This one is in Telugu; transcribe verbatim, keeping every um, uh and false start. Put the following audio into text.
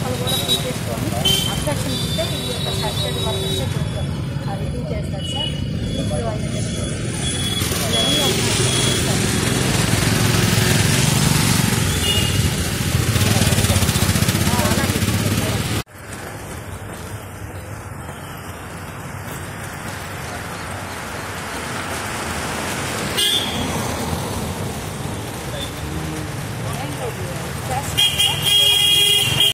మొక్కలు కూడా తీసేసుకొని అబ్జెక్షన్ ఉంటే ఈ యొక్క సర్జరీ వాళ్ళు చూస్తారు రివ్యూ చేస్తారు సార్.